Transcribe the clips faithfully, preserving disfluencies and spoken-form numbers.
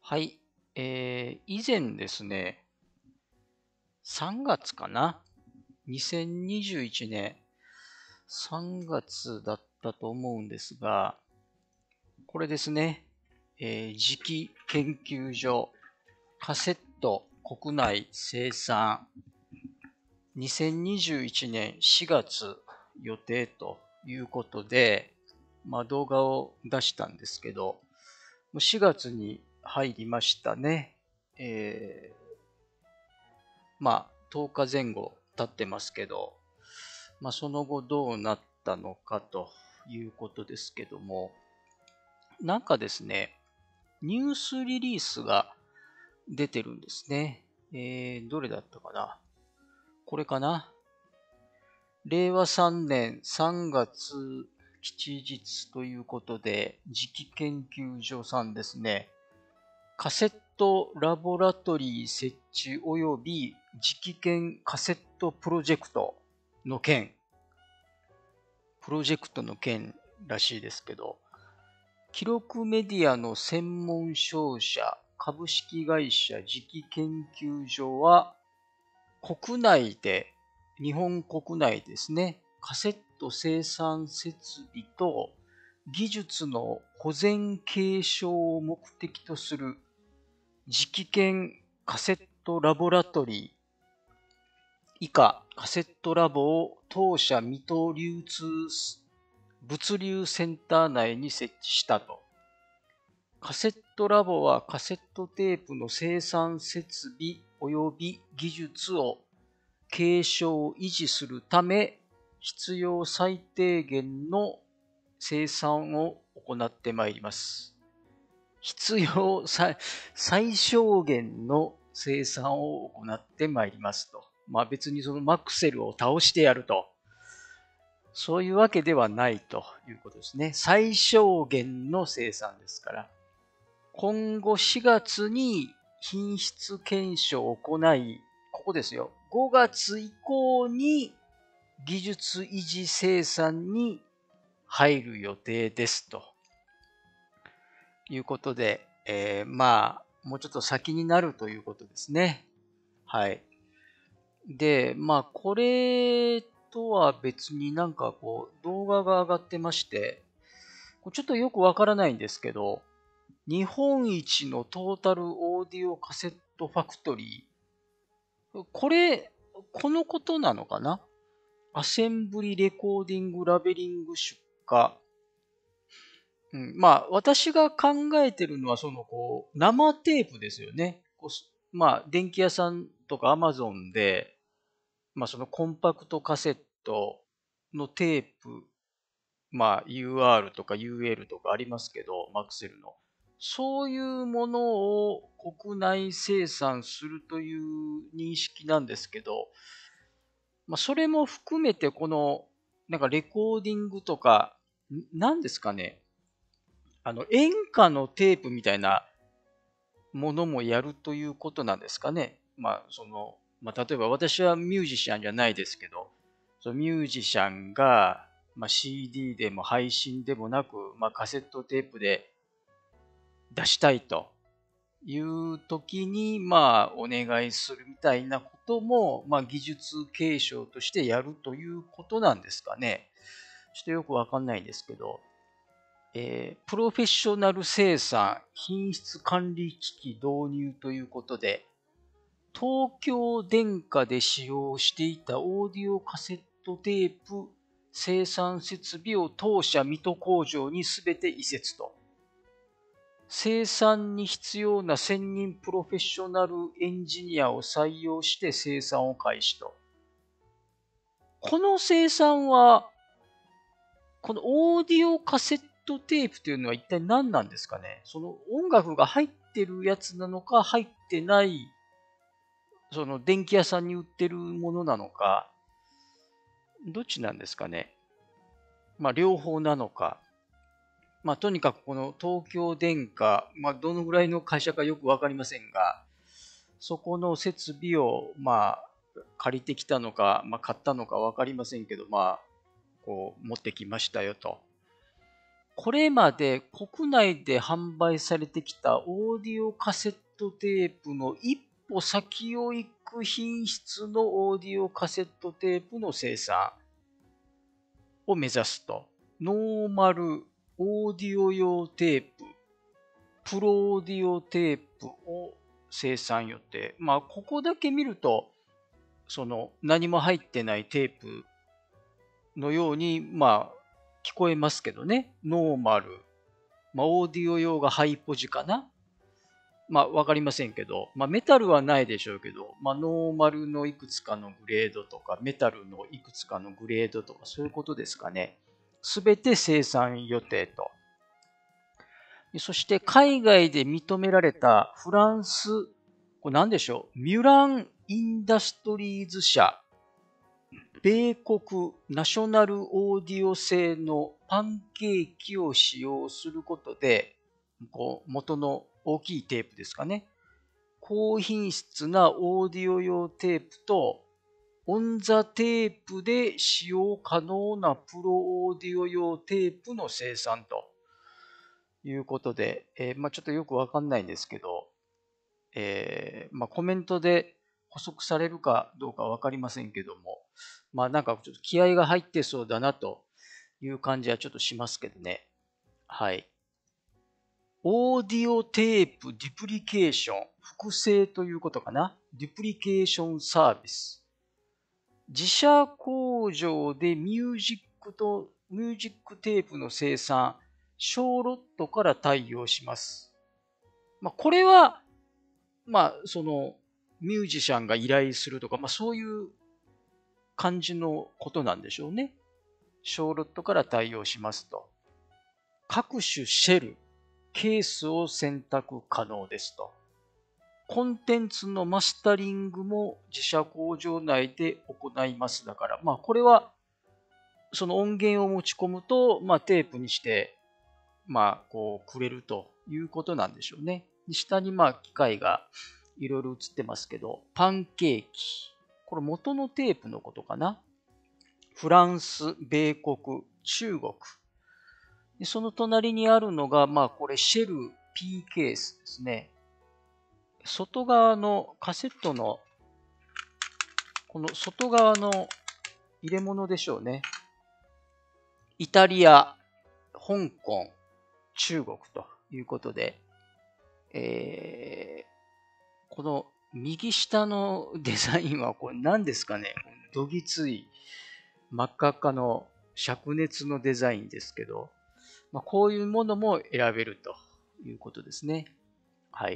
はい。えー、以前ですね、さんがつかな ?にせんにじゅういち 年さんがつだったと思うんですが、これですね、えー、磁気研究所カセット国内生産にせんにじゅういちねんしがつ予定ということで、まあ動画を出したんですけど、もうしがつに入りましたね。えーまあ、とおかぜん後経ってますけど、まあ、その後どうなったのかということですけども、なんかですね、ニュースリリースが出てるんですね。えー、どれだったかなこれかなれいわさんねんさんがつ吉日ということで、磁気研究所さんですね。カセットラボラトリー設置及び磁気研カセットプロジェクトの件、プロジェクトの件らしいですけど、記録メディアの専門商社株式会社磁気研究所は国内で、日本国内ですね、カセット生産設備と技術の保全継承を目的とする磁気研カセットラボラトリー以下カセットラボを当社水戸流通物流センター内に設置したと。カセットラボはカセットテープの生産設備及び技術を継承維持するため、必要最低限の生産を行ってまいります。必要最最小限の生産を行ってまいりますと。まあ別にそのマクセルを倒してやると。そういうわけではないということですね。最小限の生産ですから。今後しがつに品質検証を行い、ここですよ。ごがつ以降に技術維持生産に入る予定ですということで、えー、まあ、もうちょっと先になるということですね。はい。で、まあ、これとは別になんかこう、動画が上がってまして、ちょっとよくわからないんですけど、日本一のトータルオーディオカセットファクトリー。これ、このことなのかなアセンブリレコーディングラベリング出荷。うん、まあ、私が考えてるのは、その、こう、生テープですよね。こうまあ、電気屋さんとかアマゾンで、まあ、そのコンパクトカセットのテープ、まあ、ユーアール とか ユーエル とかありますけど、マクセルの。そういうものを国内生産するという認識なんですけど、まあ、それも含めてこの、なんかレコーディングとか、何ですかね、あの、演歌のテープみたいなものもやるということなんですかね。まあ、その、まあ、例えば私はミュージシャンじゃないですけど、そのミュージシャンが、まあ、シーディー でも配信でもなく、まあ、カセットテープで出したいという時に、まあ、お願いするみたいなことも、まあ、技術継承としてやるということなんですかね。ちょっとよくわかんないんですけど、えープロフェッショナル生産、品質管理機器導入ということで、東京電化で使用していたオーディオカセットテープ生産設備を当社水戸工場にすべて移設と。生産に必要な専任プロフェッショナルエンジニアを採用して生産を開始と。この生産は、このオーディオカセットテープというのは一体何なんですかね。その音楽が入ってるやつなのか、入ってない、その電気屋さんに売ってるものなのか、どっちなんですかね。まあ、両方なのか。まあ、とにかくこの東京電化、まあ、どのぐらいの会社かよくわかりませんが、そこの設備を、まあ、借りてきたのか、まあ、買ったのかわかりませんけど、まあ、こう、持ってきましたよと。 これまで国内で販売されてきたオーディオカセットテープの一歩先を行く品質のオーディオカセットテープの生産を目指すと。ノーマルオーディオ用テープ、プロオーディオテープを生産予定。まあ、ここだけ見ると、その何も入ってないテープのように、まあ、聞こえますけどね。ノーマル。まあ、オーディオ用がハイポジかな。まあ、わかりませんけど、まあ、メタルはないでしょうけど、まあ、ノーマルのいくつかのグレードとか、メタルのいくつかのグレードとか、そういうことですかね。すべて生産予定と。そして海外で認められたフランス、これ何でしょう、ミュラン・インダストリーズ社、米国ナショナルオーディオ製のパンケーキを使用することで、こう元の大きいテープですかね。高品質なオーディオ用テープとオンザテープで使用可能なプロオーディオ用テープの生産ということで、えーまあ、ちょっとよくわかんないんですけど、えーまあ、コメントで補足されるかどうかわかりませんけども、まあなんかちょっと気合が入ってそうだなという感じはちょっとしますけどね。はい。オーディオテープデュプリケーション、複製ということかな。デュプリケーションサービス。自社工場でミュージックと、ミュージックテープの生産、小ロットから対応します。まあ、これは、まあ、その、ミュージシャンが依頼するとか、まあ、そういう感じのことなんでしょうね。小ロットから対応しますと。各種シェル、ケースを選択可能ですと。コンテンツのマスタリングも自社工場内で行いますだから、まあこれはその音源を持ち込むと、まあテープにして、まあこうくれるということなんでしょうね。下にまあ機械がいろいろ映ってますけど、パンケーキ。これ元のテープのことかな。フランス、米国、中国。その隣にあるのが、まあこれシェル P ケースですね。外側のカセットの、この外側の入れ物でしょうね。イタリア、香港、中国ということで、えー、この右下のデザインはこれ何ですかね。どぎつい真っ赤っかの灼熱のデザインですけど、まあ、こういうものも選べるということですね。はい。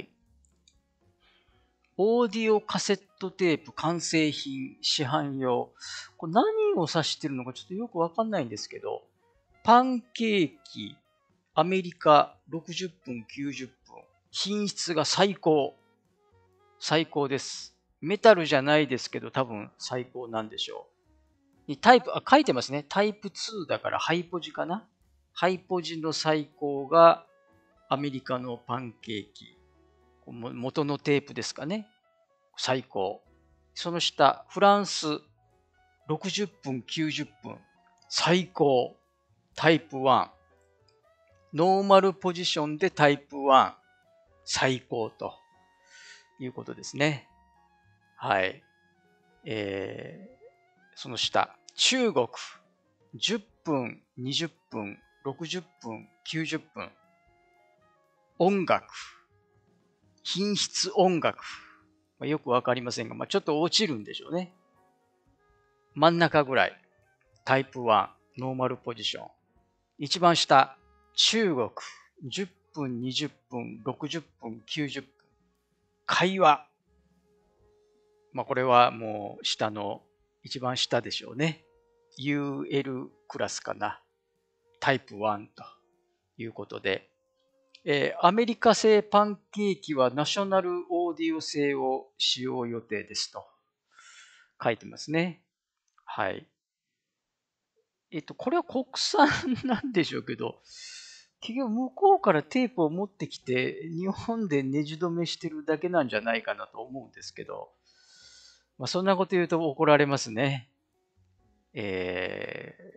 オーディオカセットテープ完成品市販用。これ何を指してるのかちょっとよくわかんないんですけど、パンケーキ、アメリカろくじゅっぷん、きゅうじゅっぷん。品質が最高。最高です。メタルじゃないですけど多分最高なんでしょう。タイプ、あ、書いてますね。タイプツーだからハイポジかな。ハイポジの最高がアメリカのパンケーキ。元のテープですかね。最高。その下、フランスろくじゅっぷん、きゅうじゅっぷん。最高。タイプワン。ノーマルポジションでタイプワン。最高ということですね。はい。えー、その下、中国。じゅっぷん、にじゅっぷん、ろくじゅっぷん、きゅうじゅっぷん。音楽。品質音楽。まあ、よくわかりませんが、まあ、ちょっと落ちるんでしょうね。真ん中ぐらい。タイプワン、ノーマルポジション。一番下、中国。じゅっぷん、にじゅっぷん、ろくじゅっぷん、きゅうじゅっぷん。会話。まあ、これはもう下の、一番下でしょうね。ユーエル クラスかな。タイプワンということで、えー、アメリカ製パンケーキはナショナルオーディオ製を使用予定ですと書いてますね。はい。えっと、これは国産なんでしょうけど、結局向こうからテープを持ってきて、日本でネジ止めしてるだけなんじゃないかなと思うんですけど、まあ、そんなこと言うと怒られますね。えー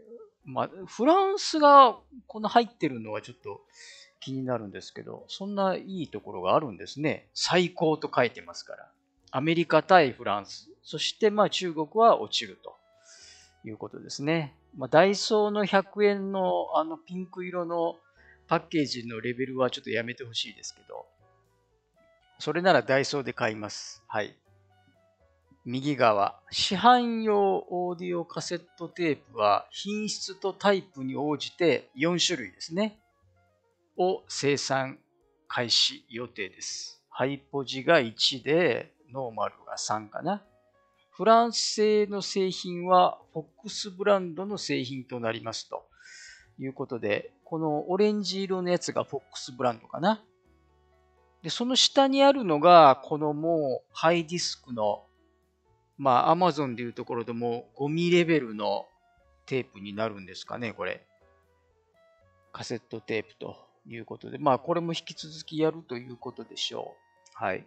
まあ、フランスがこの入ってるのはちょっと気になるんですけど、そんないいところがあるんですね。最高と書いてますから。アメリカ対フランス。そしてまあ中国は落ちるということですね。まあ、ダイソーのひゃくえんのあのピンク色のパッケージのレベルはちょっとやめてほしいですけど、それならダイソーで買います。はい。右側。市販用オーディオカセットテープは品質とタイプに応じてよん種類ですね。を生産開始予定です。ハイポジがいちで、ノーマルがさんかな。フランス製の製品はフォックスブランドの製品となりますということで、このオレンジ色のやつがフォックスブランドかな。で、その下にあるのが、このもうハイディスクの、まあ Amazon でいうところでもごミリレベルのテープになるんですかね、これ。カセットテープということで、まあこれも引き続きやるということでしょう。はい。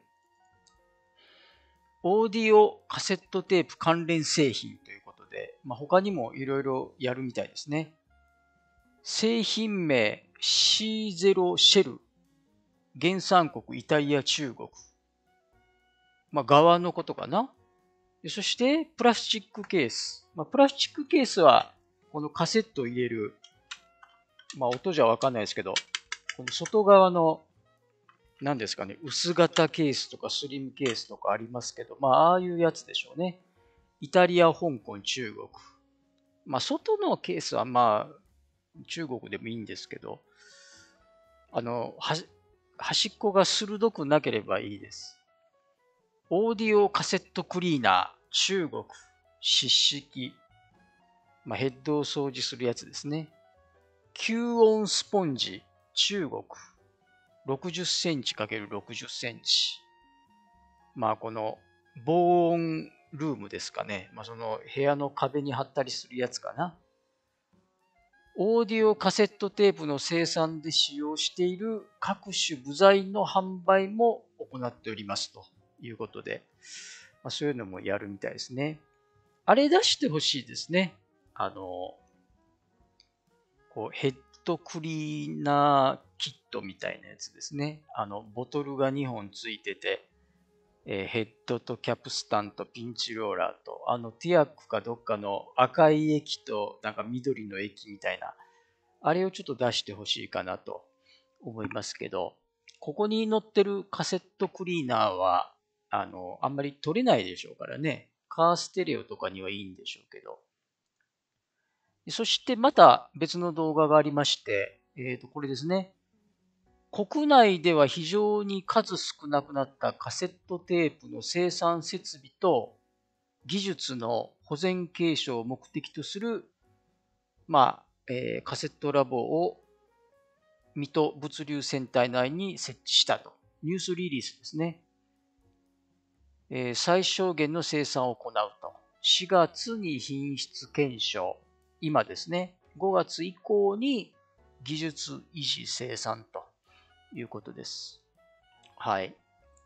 オーディオカセットテープ関連製品ということで、まあ、他にもいろいろやるみたいですね。製品名 シーゼロ シェル。原産国イタリア、中国。まあ、側のことかな。そして、プラスチックケース。まあ、プラスチックケースは、このカセットを入れる、まあ、音じゃわかんないですけど、この外側の、何ですかね、薄型ケースとかスリムケースとかありますけど、まあ、ああいうやつでしょうね。イタリア、香港、中国。まあ、外のケースはまあ、中国でもいいんですけど、あの、端っこが鋭くなければいいです。オーディオカセットクリーナー、中国、湿式。まあ、ヘッドを掃除するやつですね。吸音スポンジ、中国。ろくじゅっセンチかけるろくじゅっセンチ。まあ、この防音ルームですかね。まあ、その部屋の壁に貼ったりするやつかな。オーディオカセットテープの生産で使用している各種部材の販売も行っておりますということで、まあ、そういうのもやるみたいですね。あれ出してほしいですね。あの、こうヘッドクリーナーキットみたいなやつですね。あの、ボトルがにほんついてて、えーヘッドとキャプスタンとピンチローラーと、あの、ティアックかどっかの赤い液となんか緑の液みたいな、あれをちょっと出してほしいかなと思いますけど、ここに載ってるカセットクリーナーは、あの、あんまり取れないでしょうからね。カーステレオとかにはいいんでしょうけど。そしてまた別の動画がありまして、えっと、これですね。国内では非常に数少なくなったカセットテープの生産設備と技術の保全継承を目的とする、まあ、えーカセットラボを水戸物流センター内に設置したと。ニュースリリースですね。えー最小限の生産を行うと。しがつに品質検証。今ですね。ごがつ以降に技術維持生産ということです。はい。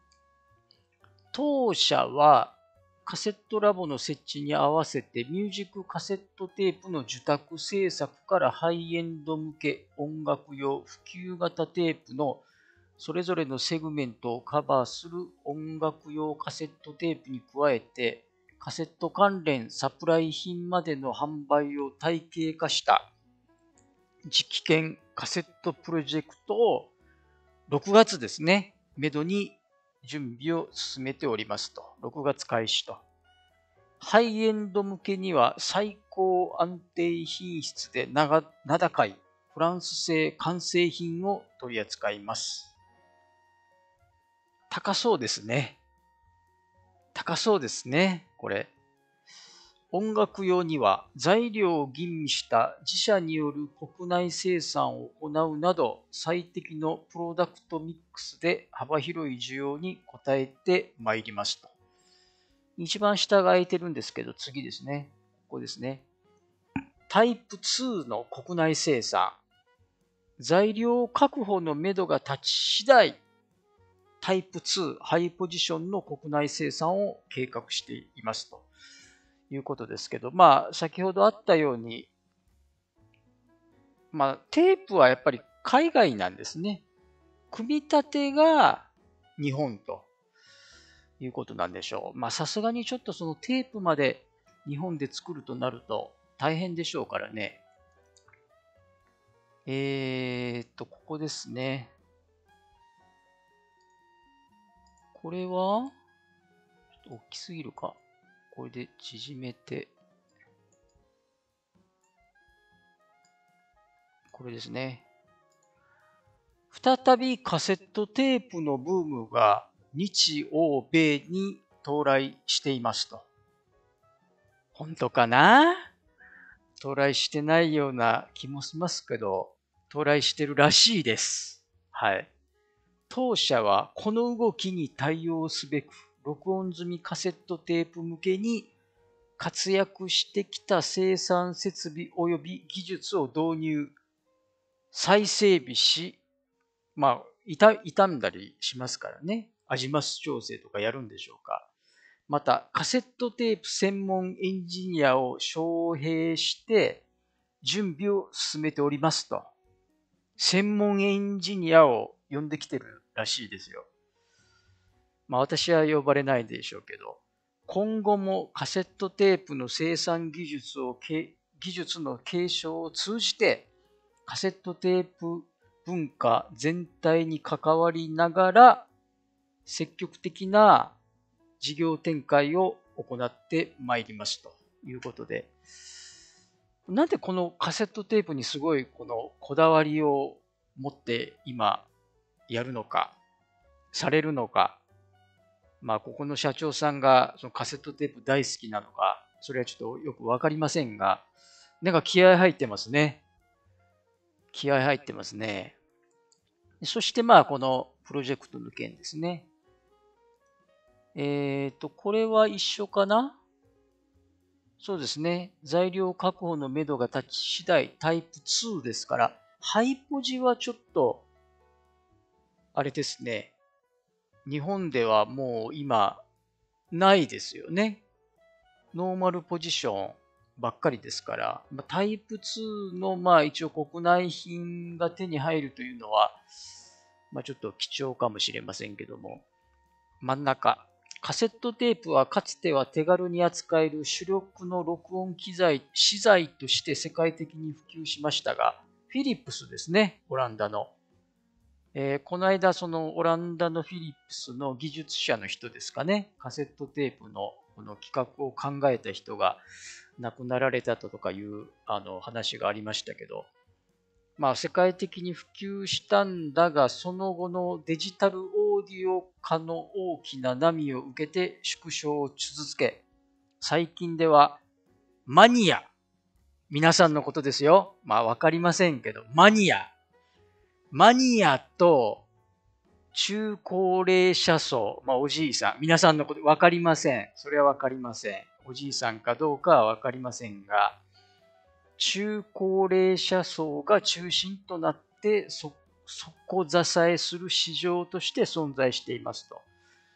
当社はカセットラボの設置に合わせてミュージックカセットテープの受託制作からハイエンド向け音楽用普及型テープのそれぞれのセグメントをカバーする音楽用カセットテープに加えてカセット関連サプライ品までの販売を体系化した実機券カセットプロジェクトをろくがつですね、めどに準備を進めておりますと。ろくがつ開始と。ハイエンド向けには最高安定品質で名高いフランス製完成品を取り扱います。高そうですね。高そうですね、これ。音楽用には材料を吟味した自社による国内生産を行うなど最適のプロダクトミックスで幅広い需要に応えてまいりますと。一番下が空いてるんですけど次ですね。ここですね。タイプツーの国内生産。材料確保のめどが立ち次第、タイプツーハイポジションの国内生産を計画していますということですけど、まあ、先ほどあったように、 まあ、テープはやっぱり海外なんですね。組み立てが日本ということなんでしょう。まあ、さすがにちょっとそのテープまで日本で作るとなると大変でしょうからね。えーっと、ここですね。これは、ちょっと大きすぎるか。これで縮めて、これですね。再びカセットテープのブームが日欧米に到来していますと。本当かな？到来してないような気もしますけど、到来してるらしいです。はい。当社はこの動きに対応すべく、録音済みカセットテープ向けに活躍してきた生産設備及び技術を導入、再整備し、まあ、傷んだりしますからね。アジマス調整とかやるんでしょうか。また、カセットテープ専門エンジニアを招聘して準備を進めておりますと。専門エンジニアを呼んできてるらしいですよ。まあ私は呼ばれないでしょうけど、今後もカセットテープの生産技術を、技術の継承を通じて、カセットテープ文化全体に関わりながら、積極的な事業展開を行ってまいりますということで、なんでこのカセットテープにすごいこのこだわりを持って今やるのか、されるのか、まあここの社長さんがそのカセットテープ大好きなのか、それはちょっとよくわかりませんが、なんか気合入ってますね。気合入ってますね。そしてまあこのプロジェクトの件ですね。えっと、これは一緒かな？そうですね。材料確保のめどが立ち次第タイプツーですから、ハイポジはちょっと、あれですね。日本ではもう今、ないですよね。ノーマルポジションばっかりですから、タイプツーのまあ一応国内品が手に入るというのは、まあちょっと貴重かもしれませんけども、真ん中。カセットテープはかつては手軽に扱える主力の録音機材、資材として世界的に普及しましたが、フィリップスですね、オランダの。えーこの間、そのオランダのフィリップスの技術者の人ですかね、カセットテープのこの企画を考えた人が亡くなられたとかいうあの話がありましたけど、まあ世界的に普及したんだが、その後のデジタルオーディオ化の大きな波を受けて縮小を続け、最近ではマニア、皆さんのことですよ。まあわかりませんけど、マニア。マニアと中高齢者層、まあおじいさん、皆さんのことわかりません。それはわかりません。おじいさんかどうかはわかりませんが、中高齢者層が中心となってそ底支えする市場として存在していますと。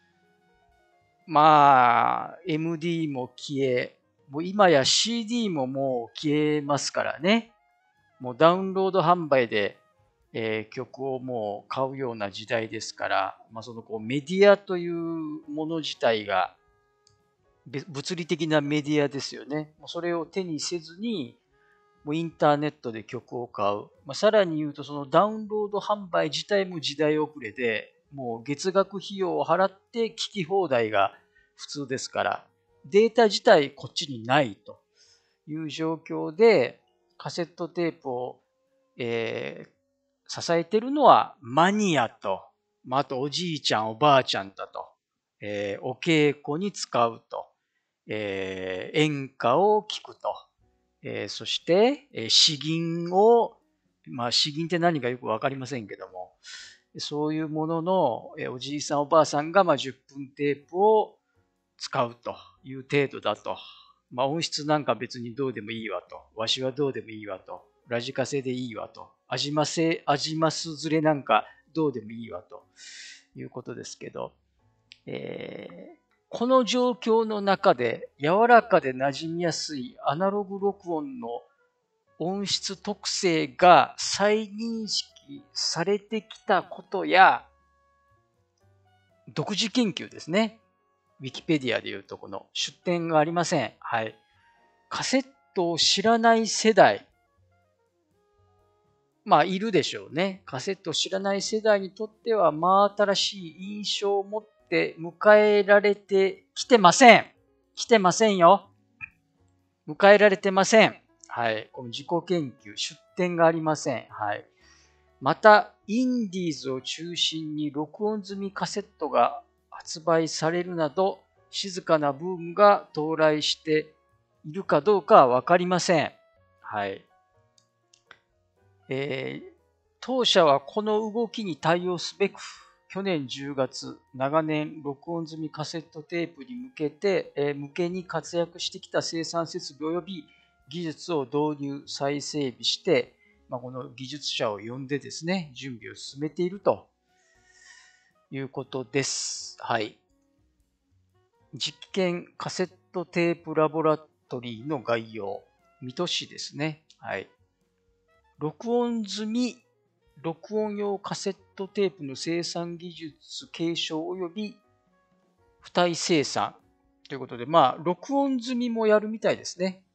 まあ、エムディー も消え、もう今や シーディー ももう消えますからね。もうダウンロード販売で、えー曲をもう買うような時代ですから、まあ、そのこうメディアというもの自体が物理的なメディアですよね。それを手にせずに、もうインターネットで曲を買う。まあ、さらに言うと、そのダウンロード販売自体も時代遅れで、もう月額費用を払って聞き放題が普通ですから、データ自体こっちにないという状況で、カセットテープを、えー支えているのはマニアと、まあ、あとおじいちゃんおばあちゃんだと、えーお稽古に使うと、えー演歌を聴くと、えーそして、えー詩吟を、まあ詩吟って何かよくわかりませんけども、そういうものの、えーおじいさんおばあさんがまあじゅっぷんテープを使うという程度だと。まあ音質なんか別にどうでもいいわと。わしはどうでもいいわと。ラジカセでいいわと。アジマセ、アジマスずれなんかどうでもいいわということですけど、えーこの状況の中で柔らかで馴染みやすいアナログ録音の音質特性が再認識されてきたことや、独自研究ですね。ウィキペディアでいうとこの出典がありません。はい。カセットを知らない世代、まあ、いるでしょうね。カセットを知らない世代にとっては、真新しい印象を持って迎えられてきてません。来てませんよ。迎えられてません。はい。この自己研究、出典がありません。はい。また、インディーズを中心に録音済みカセットが発売されるなど、静かなブームが到来しているかどうかはわかりません。はい。えー、当社はこの動きに対応すべく、去年じゅうがつ、長年録音済みカセットテープに向けて、えー、向けに活躍してきた生産設備及び技術を導入、再整備して、まあ、この技術者を呼んでですね、準備を進めているということです。はい。実験カセットテープラボラトリーの概要。水戸市ですね。はい。録音済み、録音用カセットテープの生産技術継承及び付帯生産ということで、まあ、録音済みもやるみたいですね。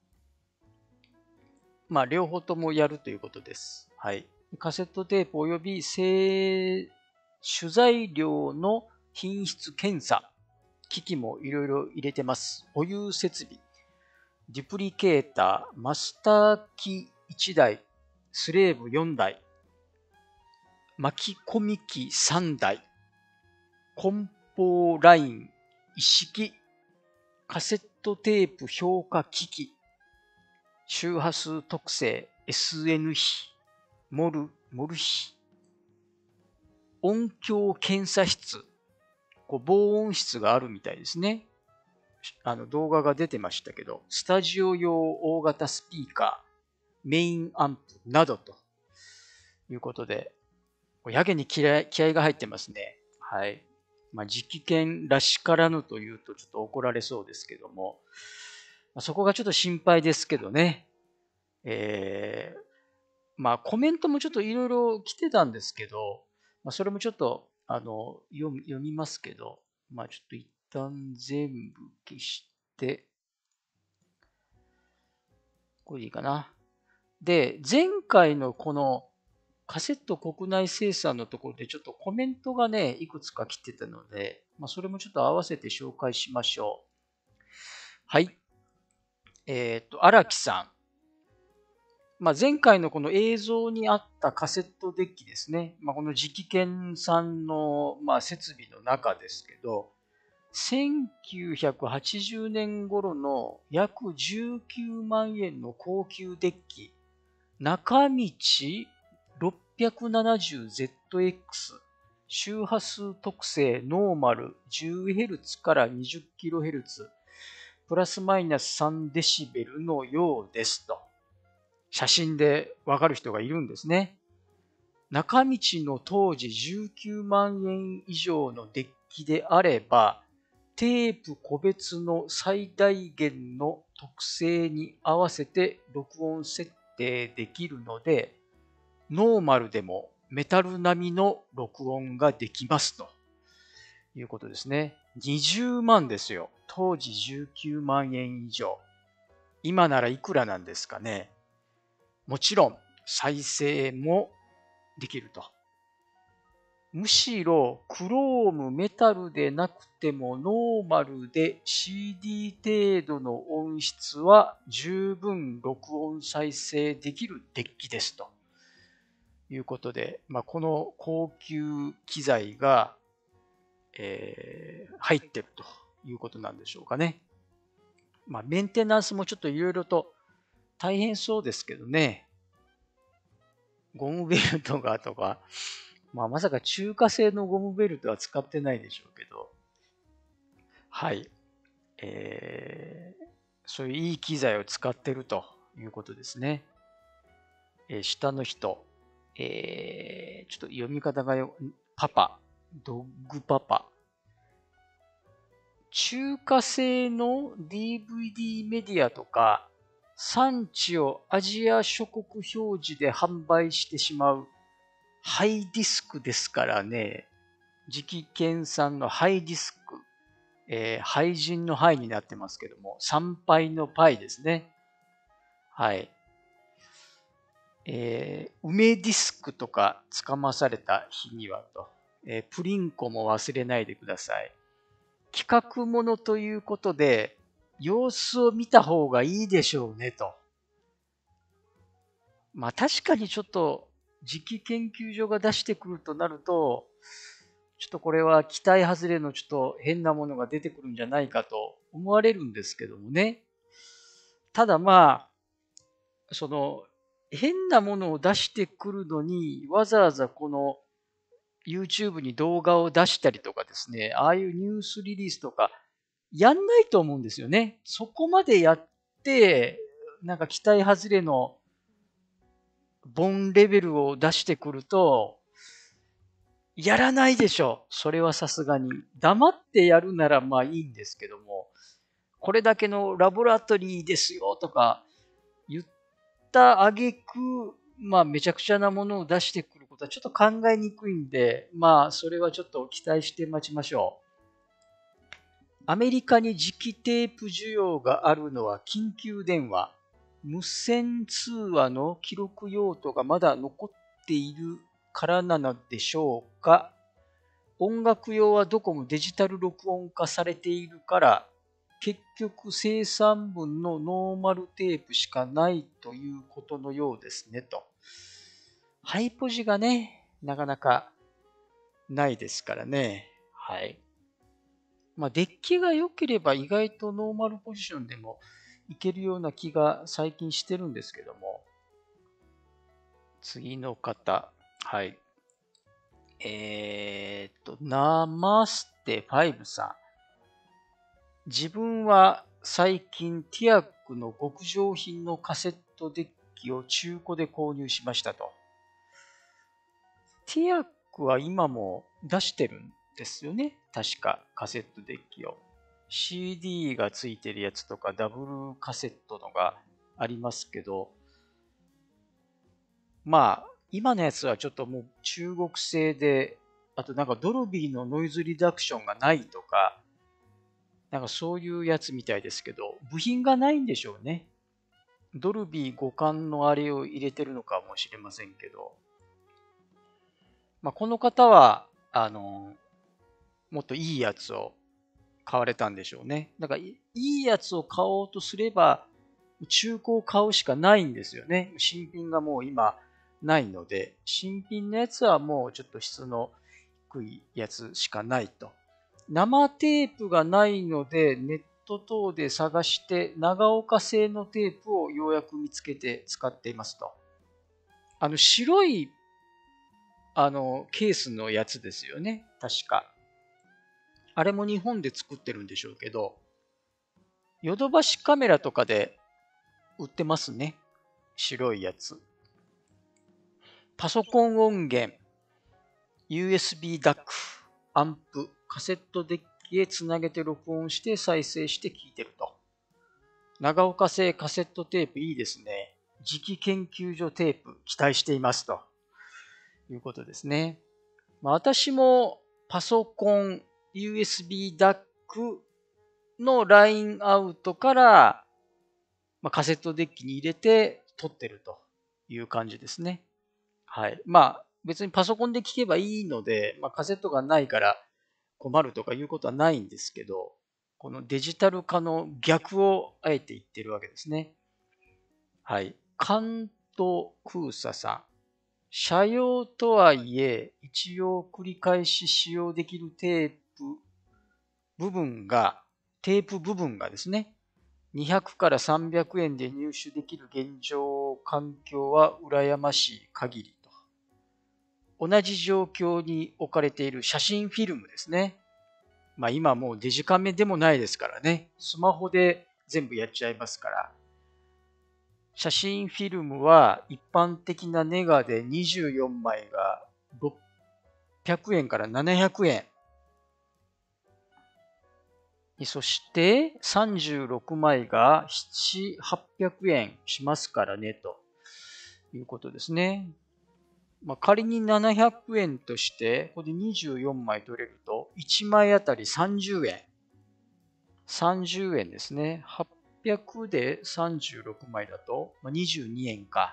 まあ、両方ともやるということです。はい。カセットテープ及び製取材料の品質検査、機器もいろいろ入れてます。保有設備、デュプリケーター、マスター機いちだい、スレーブよんだい、巻き込み機さんだい、梱包ライン一式、カセットテープ評価機器、周波数特性 エスエヌ 比、モル、モル比、音響検査室、こう防音室があるみたいですね。あの動画が出てましたけど、スタジオ用大型スピーカー、メインアンプなどということで、やけに気合が入ってますね。はい。まあ、直見らしからぬというとちょっと怒られそうですけども、まあ、そこがちょっと心配ですけどね。えー、まあコメントもちょっといろいろ来てたんですけど、まあ、それもちょっとあの読み読みますけど、まあちょっと一旦全部消して、これでいいかな。で、前回のこのカセット国内生産のところでちょっとコメントがね、いくつか来てたので、まあ、それもちょっと合わせて紹介しましょう。はい。えっ、ー、と、荒木さん。まあ、前回のこの映像にあったカセットデッキですね。まあ、この直研さんの、まあ、設備の中ですけど、せんきゅうひゃくはちじゅうねん頃の約じゅうきゅうまんえんの高級デッキ、中道 ろっぴゃくななじゅうゼットエックス、周波数特性ノーマル じゅうヘルツ から にじゅっキロヘルツ、プラスマイナスさんデシベルのようですと。写真でわかる人がいるんですね。中道の当時じゅうきゅうまんえん以上のデッキであれば、テープ個別の最大限の特性に合わせて録音設定できるので、ノーマルでもメタル並みの録音ができますということですね。にじゅうまんですよ。当時じゅうきゅうまんえん以上。今ならいくらなんですかね。もちろん再生もできると。むしろクロームメタルでなくてもノーマルで シーディー 程度の音質は十分録音再生できるデッキですということで、まあ、この高級機材が、えー、入ってるということなんでしょうかね。まあ、メンテナンスもちょっといろいろと大変そうですけどね。ゴムベルトがとか、まあ、まさか中華製のゴムベルトは使ってないでしょうけど、はい。えー、そういういい機材を使ってるということですね。えー、下の人、えー、ちょっと読み方がよ、パパ、ドッグパパ。中華製の ディーブイディー メディアとか産地をアジア諸国表示で販売してしまうハイディスクですからね。磁気研鑽のハイディスク。えー、廃人の廃になってますけども、参拝のパイですね。はい。えー、梅ディスクとかつかまされた日にはと、えー、プリンコも忘れないでください。企画ものということで、様子を見た方がいいでしょうねと。まあ確かにちょっと、磁気研究所が出してくるとなると、ちょっとこれは期待外れのちょっと変なものが出てくるんじゃないかと思われるんですけどもね。ただまあ、その変なものを出してくるのにわざわざこの YouTube に動画を出したりとかですね、ああいうニュースリリースとかやんないと思うんですよね。そこまでやって、なんか期待外れのボンレベルを出してくると、やらないでしょ。それはさすがに。黙ってやるならまあいいんですけども、これだけのラボラトリーですよとか言った挙句、まあめちゃくちゃなものを出してくることはちょっと考えにくいんで、まあそれはちょっと期待して待ちましょう。アメリカに磁気テープ需要があるのは緊急電話、無線通話の記録用途がまだ残っているからなのでしょうか。音楽用はどこもデジタル録音化されているから、結局生産分のノーマルテープしかないということのようですねと。ハイポジがね、なかなかないですからね。はい。まあ、デッキが良ければ意外とノーマルポジションでもいけるような気が最近してるんですけども。次の方。はい。えー、っと、ナマステファイブさん。自分は最近ティアックの極上品のカセットデッキを中古で購入しましたと。ティアックは今も出してるんですよね。確かカセットデッキを。シーディー がついてるやつとかダブルカセットのがありますけど、まあ、今のやつはちょっともう中国製で、あとなんかドルビーのノイズリダクションがないとか、なんかそういうやつみたいですけど、部品がないんでしょうね。ドルビー互換のあれを入れてるのかもしれませんけど、まあ、この方は、あの、もっといいやつを買われたんでしょうね。だからいいやつを買おうとすれば、中古を買うしかないんですよね。新品がもう今ないので、新品のやつはもうちょっと質の低いやつしかないと。生テープがないので、ネット等で探して長岡製のテープをようやく見つけて使っていますと。あの白いあのケースのやつですよね。確か。あれも日本で作ってるんでしょうけど、ヨドバシカメラとかで売ってますね。白いやつ。パソコン音源、ユーエスビー ダック、アンプ、カセットデッキへつなげて録音して再生して聞いてると。長岡製カセットテープいいですね。磁気研究所テープ期待していますということですね。まあ、私もパソコン、ユーエスビー ダックのラインアウトから、まあ、カセットデッキに入れて撮ってるという感じですね。はい。まあ別にパソコンで聞けばいいので、まあ、カセットがないから困るとかいうことはないんですけど、このデジタル化の逆をあえて言ってるわけですね。はい。関東空佐さん。社用とはいえ、一応繰り返し使用できるテープ部分が、テープ部分がですね、にひゃくからさんびゃくえんで入手できる現状環境は羨ましい限りと。同じ状況に置かれている写真フィルムですね。まあ今もうデジカメでもないですからね。スマホで全部やっちゃいますから。写真フィルムは一般的なネガでにじゅうよんまいがろっぴゃくえんからななひゃくえん。 そしてさんじゅうろくまいがななひゃく、はっぴゃくえんしますからね、ということですね。まあ、仮にななひゃくえんとして、ここでにじゅうよんまい取れると、いちまいあたりさんじゅうえん。さんじゅうえんですね。はっぴゃくでさんじゅうろくまいだと、まあ、にじゅうにえんか。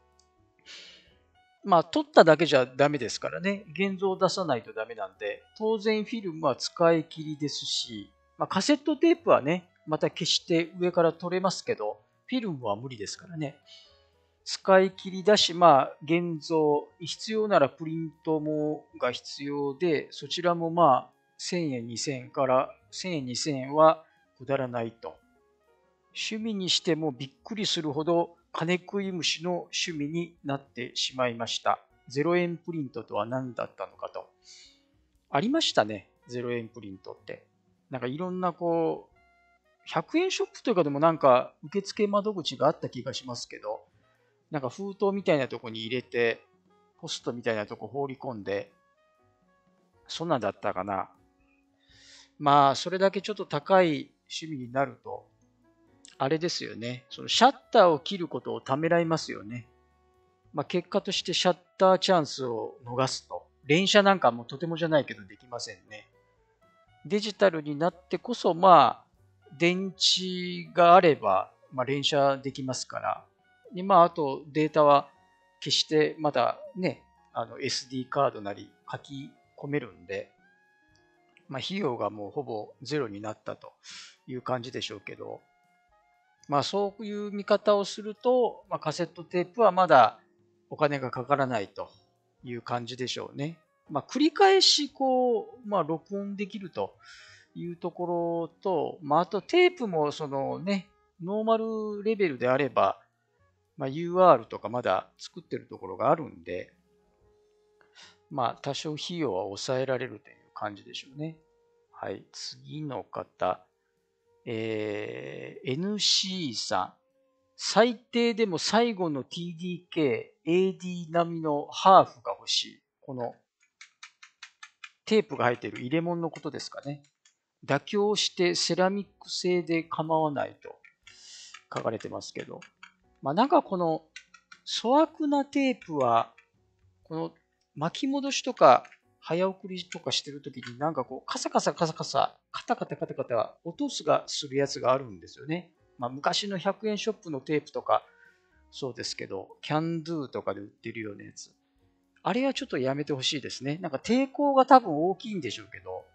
まあ、取っただけじゃダメですからね。現像を出さないとダメなんで、当然フィルムは使い切りですし、まあ、カセットテープはね、また消して上から取れますけど、フィルムは無理ですからね。使い切りだし、まあ、現像、必要ならプリントもが必要で、そちらもまあ、せんえん、にせんえんからせんえん、にせんえんはくだらないと。趣味にしてもびっくりするほど金食い虫の趣味になってしまいました。ゼロえんプリントとは何だったのかと。ありましたね、ゼロえんプリントって。なんかいろんなこう、ひゃくえんショップというかでもなんか受付窓口があった気がしますけど、なんか封筒みたいなとこに入れて、ポストみたいなとこ放り込んで、そんなんだったかな。まあ、それだけちょっと高い趣味になると、あれですよね。そのシャッターを切ることをためらいますよね。まあ、結果としてシャッターチャンスを逃すと。連写なんかもとてもじゃないけどできませんね。デジタルになってこそ、まあ、電池があれば、まあ、連写できますから。で、まあ、あとデータは決してまだね、あの エスディー カードなり書き込めるんで、まあ、費用がもうほぼゼロになったという感じでしょうけど、まあ、そういう見方をすると、まあ、カセットテープはまだお金がかからないという感じでしょうね。まあ、繰り返しこう、まあ、録音できるというところと、まあ、あとテープもそのね、ノーマルレベルであれば、まあ、ユーアール とかまだ作ってるところがあるんで、まあ、多少費用は抑えられるという感じでしょうね。はい、次の方、えー、エヌシー さん。最低でも最後の ティーディーケー、エーディー 並みのハーフが欲しい。このテープが入っている入れ物のことですかね。妥協してセラミック製で構わないと書かれてますけど。まあなんかこの粗悪なテープは、この巻き戻しとか早送りとかしてるときになんかこうカサカサカサカサ、カタカタカタカタ音がするやつがあるんですよね。まあ昔のひゃくえんショップのテープとかそうですけど、キャンドゥとかで売ってるようなやつ。あれはちょっとやめてほしいですね。なんか抵抗が多分大きいんでしょうけど、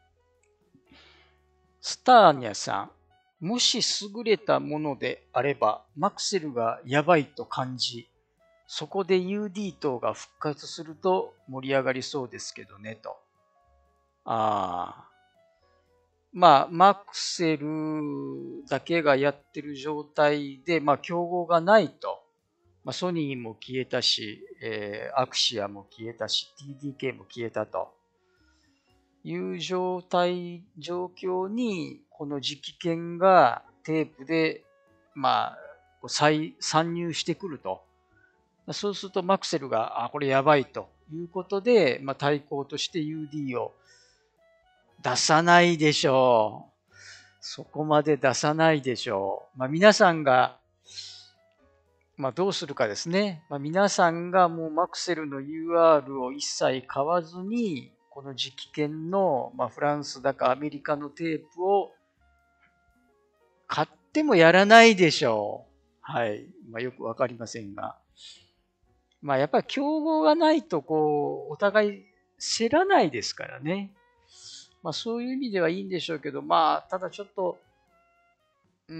スターニャさん、もし優れたものであれば、マクセルがやばいと感じ、そこで ユーディー 等が復活すると盛り上がりそうですけどね、と。ああ。まあ、マクセルだけがやってる状態で、まあ、競合がないと。まあ、ソニーも消えたし、えーアクシアも消えたし、ティーディーケー も消えたという状態、状況に、この磁気圏がテープで、まあ、再参入してくると。そうするとマクセルが、あ、これやばいということで、まあ、対抗として ユーディー を出さないでしょう。そこまで出さないでしょう。まあ、皆さんが、まあ、どうするかですね。まあ、皆さんがもうマクセルの ユーアール を一切買わずに、この磁気圏の、まあ、フランスだかアメリカのテープを買ってもやらないでしょう。はい。まあ、よくわかりませんが。まあ、やっぱり競合がないと、こう、お互い競らないですからね。まあ、そういう意味ではいいんでしょうけど、まあ、ただちょっと、うん、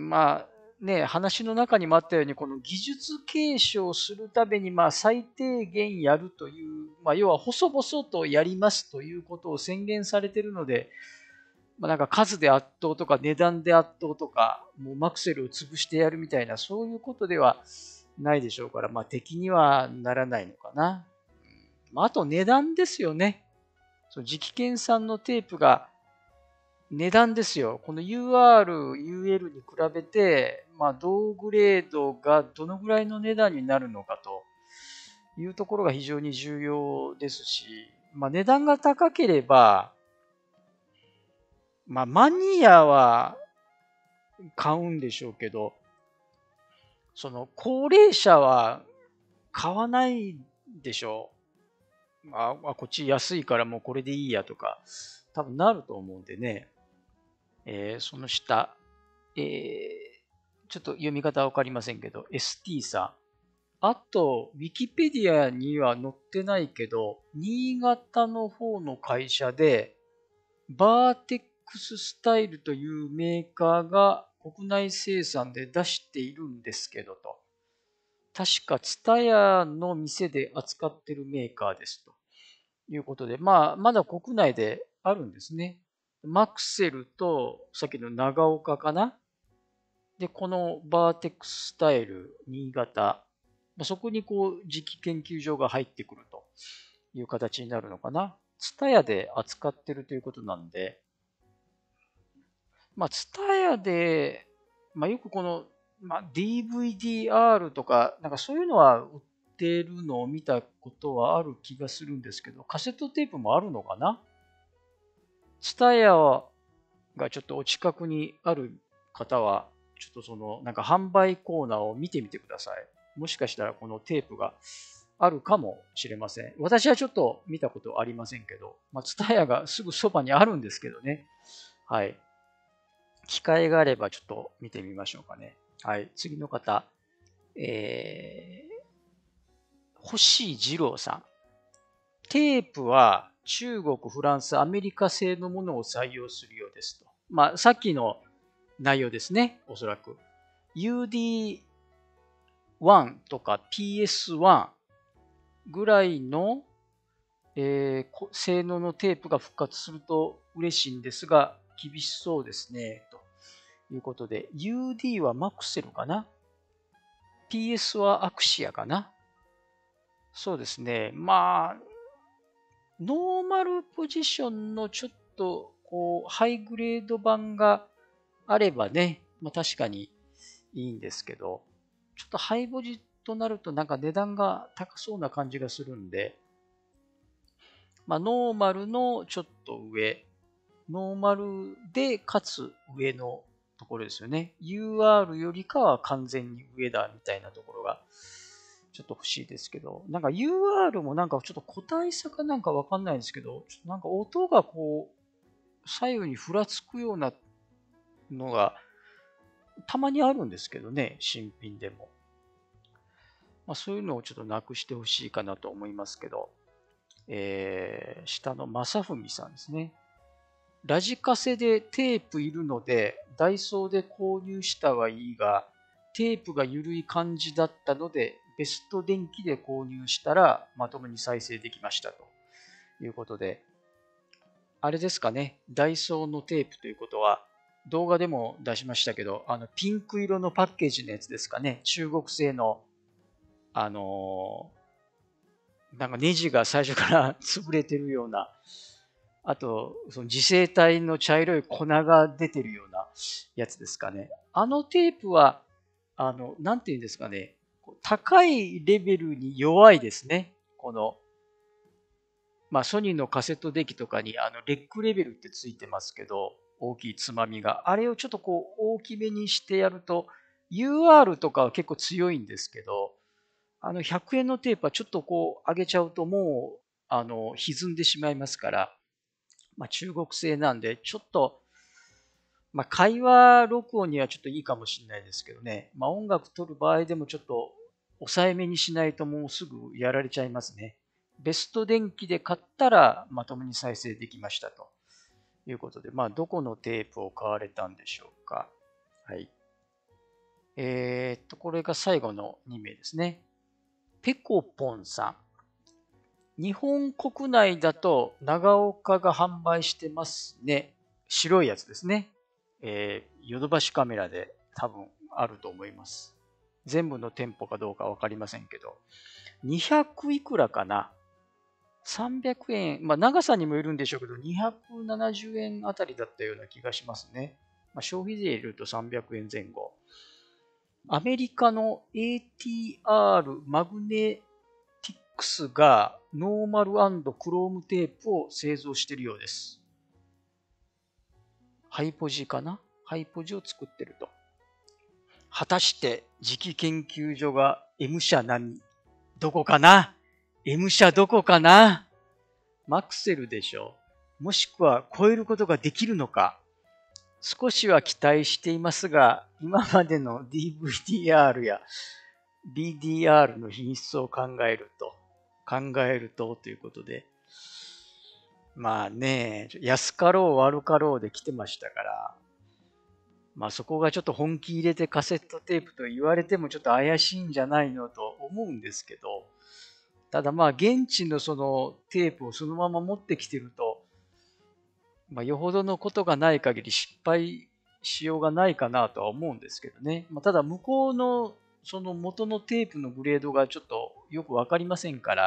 まあ、ね、話の中にもあったように、この技術継承するために、まあ、最低限やるという、まあ、要は細々とやりますということを宣言されているので、まあ、なんか数で圧倒とか値段で圧倒とか、もうマクセルを潰してやるみたいな、そういうことではないでしょうから、まあ、敵にはならないのかな。まあ、あと値段ですよね。そう磁気研産のテープが値段ですよ。この ユーアール、ユーエル に比べて、まあ、同グレードがどのぐらいの値段になるのかというところが非常に重要ですし、まあ、値段が高ければ、 まあ、マニアは買うんでしょうけど、その高齢者は買わないでしょう。あ、あこっち安いからもうこれでいいやとか、多分なると思うんでね。えーその下、えーちょっと読み方わかりませんけど、エスティー さん。あと、ウィキペディアには載ってないけど、新潟の方の会社で、バーテックススタイルというメーカーが国内生産で出しているんですけどと。確か、ツタヤの店で扱ってるメーカーですということで、まあ、まだ国内であるんですね。マクセルと、さっきの長岡かな。で、このバーテックススタイル新潟、そこにこう、磁気研究所が入ってくるという形になるのかな。ツタヤで扱ってるということなんで、まあ、ツタヤで、まあ、よくこの、まあ、ディーブイディーアール とか、なんかそういうのは売ってるのを見たことはある気がするんですけど、カセットテープもあるのかな。ツタヤがちょっとお近くにある方は、ちょっとその、なんか販売コーナーを見てみてください。もしかしたらこのテープがあるかもしれません。私はちょっと見たことありませんけど、まあ、ツタヤがすぐそばにあるんですけどね。はい。機会があればちょっと見てみましょうかね。はい。次の方。えー、星二郎さん。テープは中国、フランス、アメリカ製のものを採用するようですと。まあ、さっきの内容ですね、おそらく。ユーディーワン とか ピーエスワン ぐらいの、えー性能のテープが復活すると嬉しいんですが、厳しそうですね、ということで、ユーディー はマクセルかな？ ピーエス はアクシアかな？そうですね。まあ、ノーマルポジションのちょっと、こう、ハイグレード版があればね、まあ確かにいいんですけど、ちょっとハイボジとなるとなんか値段が高そうな感じがするんで、まあノーマルのちょっと上、ノーマルでかつ上のところですよね。ユーアール よりかは完全に上だみたいなところがちょっと欲しいですけど、なんか ユーアール もなんかちょっと個体差かなんかわかんないんですけど、ちょっとなんか音がこう左右にふらつくようなのがたまにあるんですけどね、新品でも。まあ、そういうのをちょっとなくしてほしいかなと思いますけど、えー、下の正文さんですね。ラジカセでテープいるので、ダイソーで購入したはいいが、テープが緩い感じだったので、ベスト電気で購入したらまともに再生できましたということで、あれですかね、ダイソーのテープということは、動画でも出しましたけど、あのピンク色のパッケージのやつですかね、中国製の、あのーなんかネジが最初から潰れてるような、あと、その磁性体の茶色い粉が出てるようなやつですかね。あのテープは、あの、なんていうんですかね、高いレベルに弱いですね。この、まあ、ソニーのカセットデッキとかに、あの、レックレベルってついてますけど、大きいつまみが。あれをちょっとこう、大きめにしてやると、ユーアール とかは結構強いんですけど、あの、ひゃくえんのテープはちょっとこう、上げちゃうともう、あの、歪んでしまいますから、まあ、中国製なんで、ちょっと、まあ、会話録音にはちょっといいかもしれないですけどね、まあ、音楽撮る場合でもちょっと抑えめにしないともうすぐやられちゃいますね。ベスト電気で買ったらまともに再生できましたということで、まあ、どこのテープを買われたんでしょうか。はい。えー、っと、これが最後のに名ですね。ペコポンさん。日本国内だと長岡が販売してますね。白いやつですね。えー、ヨドバシカメラで多分あると思います。全部の店舗かどうかわかりませんけど、にひゃくいくらかな？ さんびゃく 円、まあ長さにもよるんでしょうけど、にひゃくななじゅうえんあたりだったような気がしますね。まあ、消費税入れるとさんびゃくえん前後。アメリカの エーティーアール マグネティックスがノーマル&クロームテープを製造しているようです。 ハイポジかなハイポジを作ってると。果たして磁気研究所が M 社並み。どこかな ?M 社どこかなマクセルでしょう。もしくは超えることができるのか。少しは期待していますが、今までの ディーブイディーアール や ビーディーアール の品質を考えると、考えるとということで、まあね、安かろう悪かろうで来てましたから、まあそこがちょっと本気入れてカセットテープと言われてもちょっと怪しいんじゃないのと思うんですけど、ただまあ現地のそのテープをそのまま持ってきてると、まあよほどのことがない限り失敗しようがないかなとは思うんですけどね。まあ、ただ向こうのその元のテープのグレードがちょっとよくわかりませんから、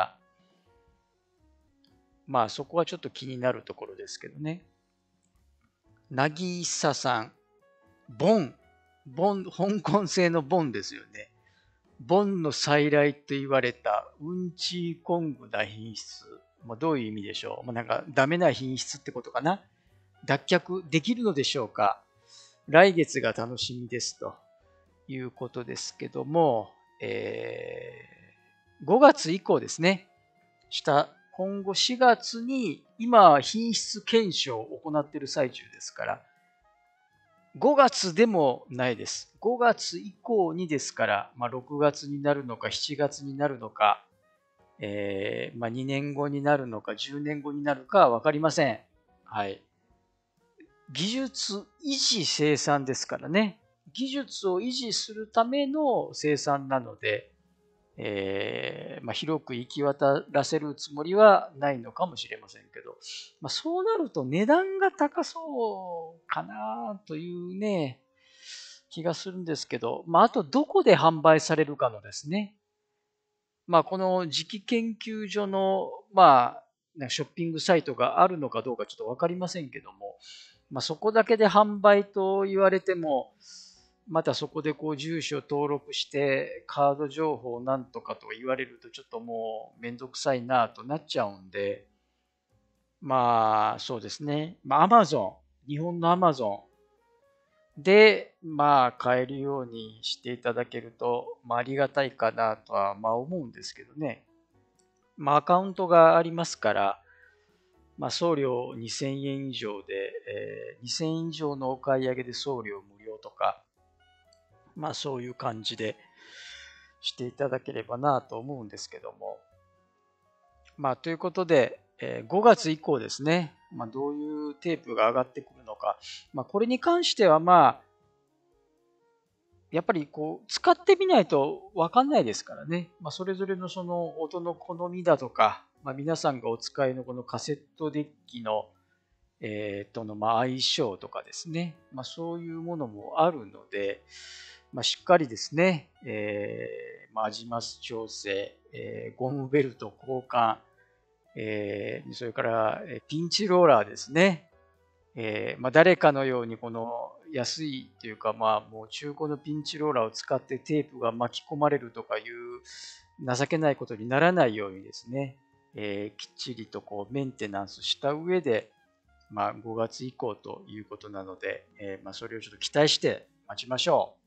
まあそこはちょっと気になるところですけどね。なぎささん、ボン、ボン、香港製のボンですよね。ボンの再来と言われたうんちーコングな品質。まあ、どういう意味でしょう、まあ、なんかダメな品質ってことかな。脱却できるのでしょうか。来月が楽しみですということですけども、えー、ごがつ以降ですね。した今後しがつに今品質検証を行っている最中ですから、ごがつでもないです。ごがつ以降にですから、まあ、ろくがつになるのかしちがつになるのか、えーまあ、にねんごになるのかじゅうねんごになるかは分かりません。はい。技術維持生産ですからね。技術を維持するための生産なので、えーまあ、広く行き渡らせるつもりはないのかもしれませんけど、まあ、そうなると値段が高そうかなというね、気がするんですけど、まあ、あとどこで販売されるかのですね、まあ、この磁気研究所の、まあ、ショッピングサイトがあるのかどうかちょっとわかりませんけども、まあ、そこだけで販売と言われても、またそこでこう住所登録してカード情報なんとかと言われるとちょっともうめんどくさいなとなっちゃうんで、まあそうですね。まあ Amazon、日本の Amazon でまあ買えるようにしていただけると、まあ、ありがたいかなとはまあ思うんですけどね。まあアカウントがありますから、まあ、送料にせんえん以上で、えーにせんえん以上のお買い上げで送料無料とか、まあそういう感じでしていただければなと思うんですけども。まあということで、えーごがつ以降ですね、まあ、どういうテープが上がってくるのか。まあこれに関してはまあ、やっぱりこう使ってみないとわかんないですからね。まあそれぞれのその音の好みだとか、まあ、皆さんがお使いのこのカセットデッキのえー、とのまあ相性とかですね、まあ、そういうものもあるので、まあ、しっかりですね、えーまあ、アジマス調整、えーゴムベルト交換、えーそれからえーピンチローラーですね、えーまあ、誰かのようにこの安いというか、まあ、もう中古のピンチローラーを使ってテープが巻き込まれるとかいう情けないことにならないようにですね、えーきっちりとこうメンテナンスした上で、まあ、ごがつ以降ということなので、えーまあ、それをちょっと期待して待ちましょう。